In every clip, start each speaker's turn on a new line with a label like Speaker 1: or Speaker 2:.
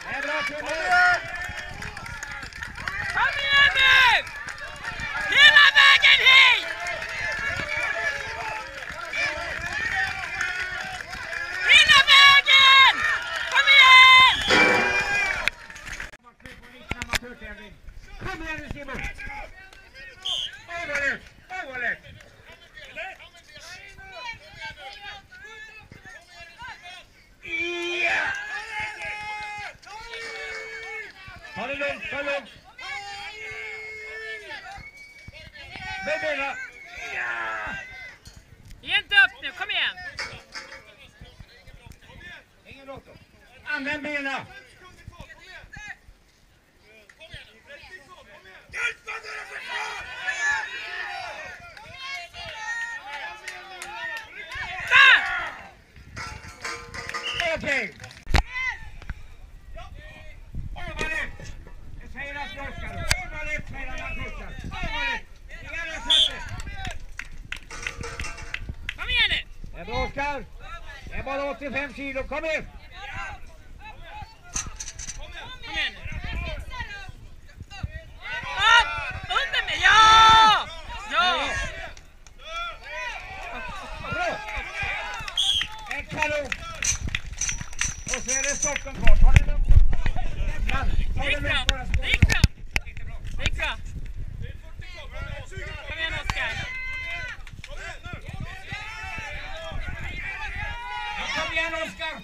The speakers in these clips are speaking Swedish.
Speaker 1: Det är bra Timmy!
Speaker 2: Kom igen nu! Hela vägen hit! Hela vägen! Kom igen!
Speaker 1: Kom igen nu Simon! Överlätt! Överlätt! Ja! Ta det lugnt, ta det lugnt! Bebela! Ja!
Speaker 2: Ge inte upp nu, kom igen!
Speaker 1: Ingen bråttom. Använd benen! Okej! Överlätt! Det säger att jag ska då. Överlätt säger han pushar. Överlätt! Inga resurser!
Speaker 2: Kom igen nu!
Speaker 1: Det är bra Oskar! Det är bara 85 kilo, kom igen!
Speaker 2: Kom igen nu! Upp! Under mig! Ja! Ja!
Speaker 1: Bra! En kanon! Och så är det stoppen kvar. Ta det lugnt.
Speaker 2: Det gick bra! Det gick bra! Det gick bra! Kom igen Oskar!
Speaker 1: Kom igen Oskar!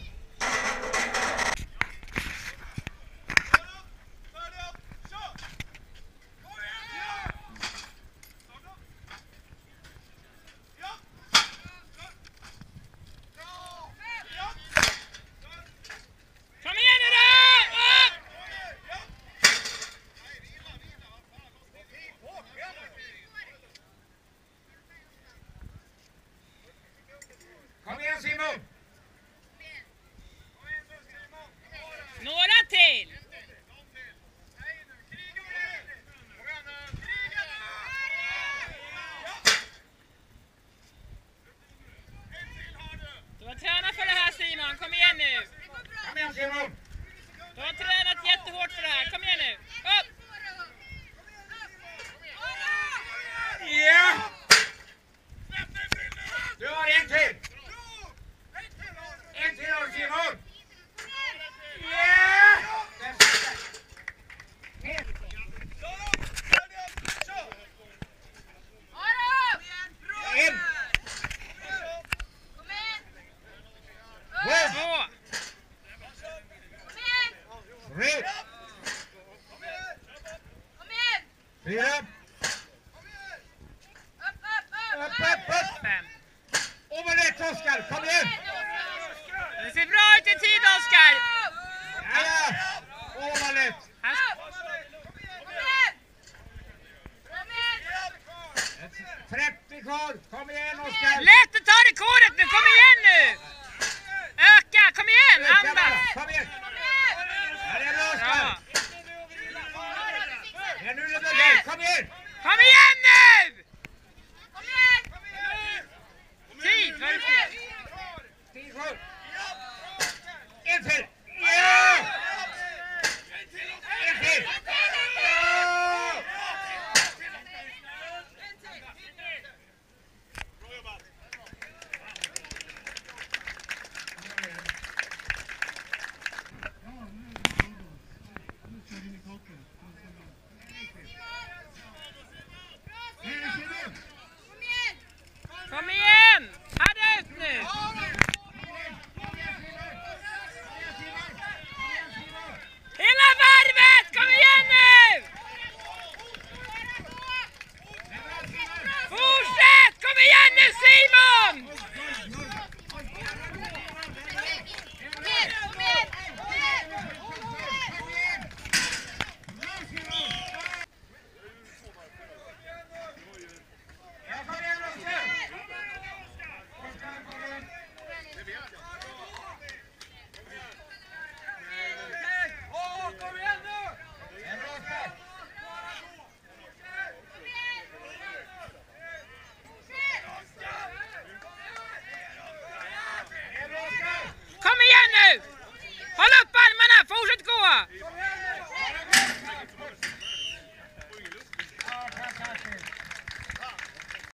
Speaker 2: Kom igen nu då! Upp!
Speaker 1: Kom igen Simon!
Speaker 2: Några till! Du har tränat för det här Simon, kom igen nu!
Speaker 1: Kom igen Simon!
Speaker 2: Du har tränat jättehårt för det här, kom igen nu! Upp!
Speaker 1: Ja! Du har en till! En till har du Simon! Ja! En!
Speaker 2: Två!
Speaker 1: Tre! Fyra! Upp!
Speaker 2: Fem!
Speaker 1: Överlätt Oskar, kom igen!
Speaker 2: Det ser bra ut i tid Oskar!
Speaker 1: Ja! Överlätt! 30 kvar, kom igen Oskar!
Speaker 2: Lätt att ta rekordet nu, kom igen nu! Öka, kom igen,
Speaker 1: Öka bara,
Speaker 2: andas!
Speaker 1: kom igen! Ja, det är bra
Speaker 2: Bra!
Speaker 1: Oskar! Ja, nu är det bra, kom igen!
Speaker 2: Kom igen nu! Tid, vad är det för?
Speaker 1: 10 kvar! En till!
Speaker 2: Bra!